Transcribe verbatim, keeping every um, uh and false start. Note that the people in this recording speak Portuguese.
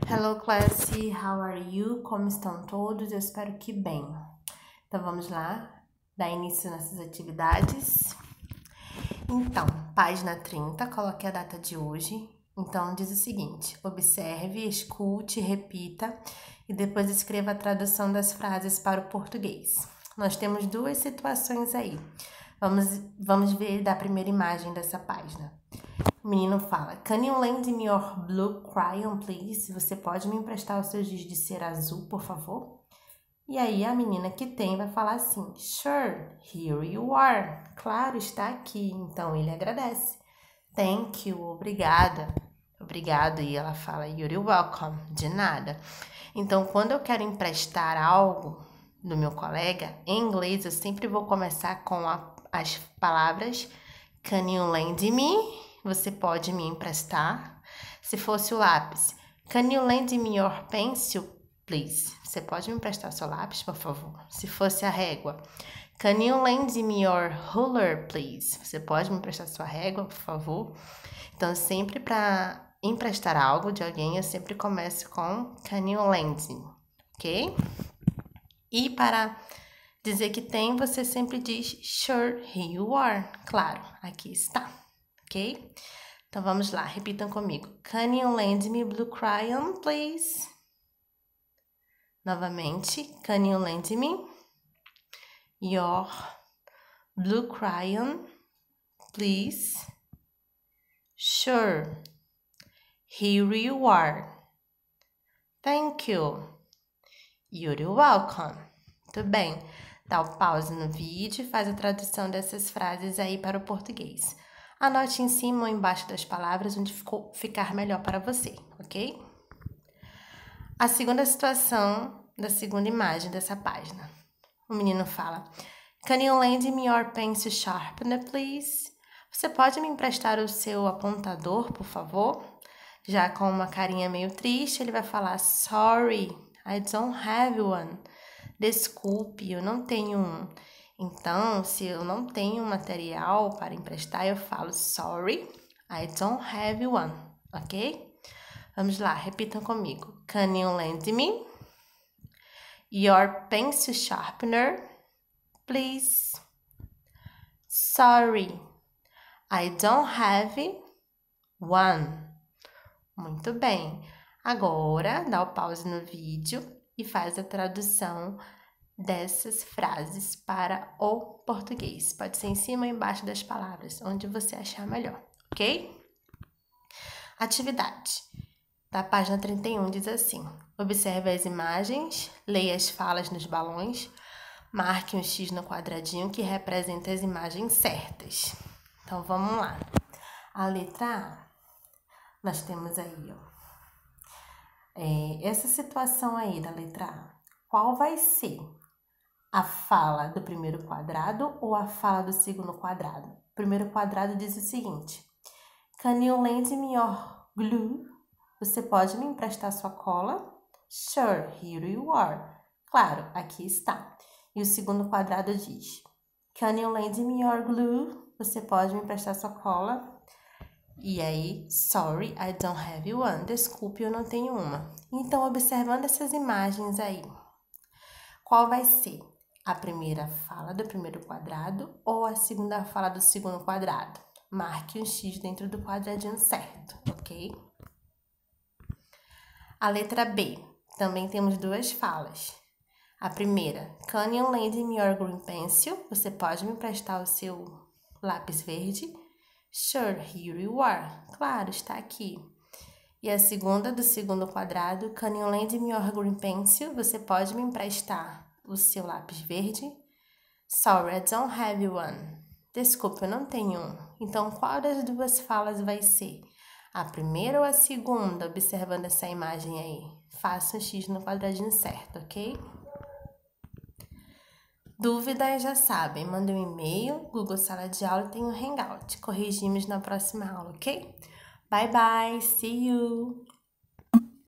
Hello, class, how are you? Como estão todos? Eu espero que bem. Então, vamos lá, dar início nessas atividades. Então, página trinta, coloque a data de hoje. Então, diz o seguinte: observe, escute, repita e depois escreva a tradução das frases para o português. Nós temos duas situações aí. Vamos, vamos ver da primeira imagem dessa página. O menino fala: Can you lend me your blue crayon, please? Você pode me emprestar o seu giz de cera azul, por favor? E aí a menina que tem vai falar assim: Sure, here you are. Claro, está aqui. Então ele agradece. Thank you, obrigada. Obrigado. E ela fala: You're welcome. De nada. Então, quando eu quero emprestar algo do meu colega, em inglês eu sempre vou começar com a, as palavras Can you lend me? Você pode me emprestar? Se fosse o lápis, Can you lend me your pencil, please? Você pode me emprestar seu lápis, por favor? Se fosse a régua, Can you lend me your ruler, please? Você pode me emprestar sua régua, por favor? Então, sempre para emprestar algo de alguém, eu sempre começo com Can you lend me, ok? E para dizer que tem, você sempre diz Sure, here you are. Claro, aqui está. Ok? Então, vamos lá, repitam comigo. Can you lend me blue crayon, please? Novamente, can you lend me your blue crayon, please? Sure. Here you are. Thank you. You're welcome. Muito bem. Dá o pause no vídeo e faz a tradução dessas frases aí para o português. Anote em cima ou embaixo das palavras onde ficou, ficar melhor para você, ok? A segunda situação da segunda imagem dessa página. O menino fala: Can you lend me your pencil sharpener, please? Você pode me emprestar o seu apontador, por favor? Já com uma carinha meio triste, ele vai falar: Sorry, I don't have one. Desculpe, eu não tenho um. Então, se eu não tenho material para emprestar, eu falo Sorry, I don't have one, ok? Vamos lá, repitam comigo. Can you lend me your pencil sharpener, please? Sorry, I don't have one. Muito bem. Agora, dá o pause no vídeo e faz a tradução dessas frases para o português. Pode ser em cima ou embaixo das palavras, onde você achar melhor, ok? Atividade. Da página trinta e um diz assim: observe as imagens, leia as falas nos balões, marque um X no quadradinho que representa as imagens certas. Então, vamos lá. A letra A, nós temos aí, ó, é, essa situação aí da letra A. Qual vai ser? A fala do primeiro quadrado ou a fala do segundo quadrado? O primeiro quadrado diz o seguinte: Can you lend me your glue? Você pode me emprestar sua cola? Sure, here you are. Claro, aqui está. E o segundo quadrado diz: Can you lend me your glue? Você pode me emprestar sua cola? E aí, sorry, I don't have one. Desculpe, eu não tenho uma. Então, observando essas imagens aí, qual vai ser? A primeira fala do primeiro quadrado ou a segunda fala do segundo quadrado? Marque um X dentro do quadradinho certo, ok? A letra B, também temos duas falas. A primeira, Can you lend me your green pencil? Você pode me emprestar o seu lápis verde? Sure, here you are. Claro, está aqui. E a segunda do segundo quadrado, Can you lend me your green pencil? Você pode me emprestar o seu lápis verde? Sorry, I don't have one. Desculpa, eu não tenho um. Então, qual das duas falas vai ser? A primeira ou a segunda, observando essa imagem aí? Faça um X no quadradinho certo, ok? Dúvidas já sabem, manda um e-mail, Google Sala de Aula e tem um Hangout. Corrigimos na próxima aula, ok? Bye, bye, see you!